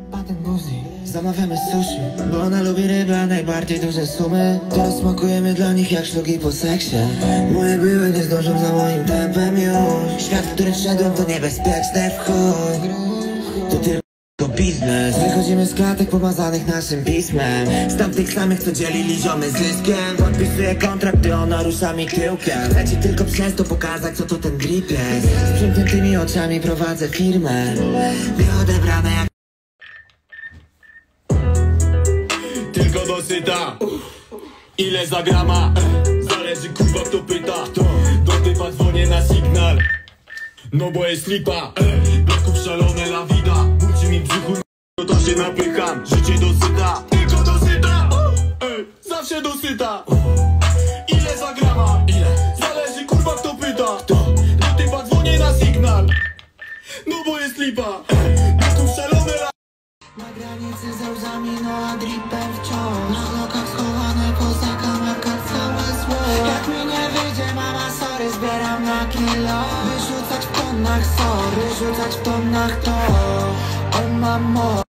Zamawiamy sushi, bo ona lubi ryby, a najbardziej duże sumy. Teraz smakujemy dla nich jak szlugi po seksie. Moje były nie zdążą za moim tempem już. Świat, w który wszedłem, to niebezpieczne w chuj. To tylko biznes. Wychodzimy z klatek pomazanych naszym pismem. Z tamtych samych, co dzielili ziomy zyskiem. Podpisuję kontrakt, gdy ona rusza mi tyłkiem. Chcę ci tylko przez to pokazać, co to ten drip jest. Z przymkniętymi oczami prowadzę firmę. Nieodebrane jak tylko dosyta. Ile za grama? Zależy kurwa kto pyta. Do typa dzwonię na sygnał, no bo jest lipa. Braków szalone la vida. Burczy mi brzuchu, no to się napycham. Życie dosyta, tylko dosyta. Zawsze dosyta. Ile za grama? Zależy kurwa kto pyta. Do typa dzwonię na sygnał, no bo jest lipa. Braków szalone la... na granicy ze łzami, no a dripem wciąż. Na lokach schowane poza kamerkach całe zło. Jak mi nie wyjdzie, mama, sorry, zbieram na kilo. Wyrzucać w tonach, sorry, rzucać w tonach to. O mamo.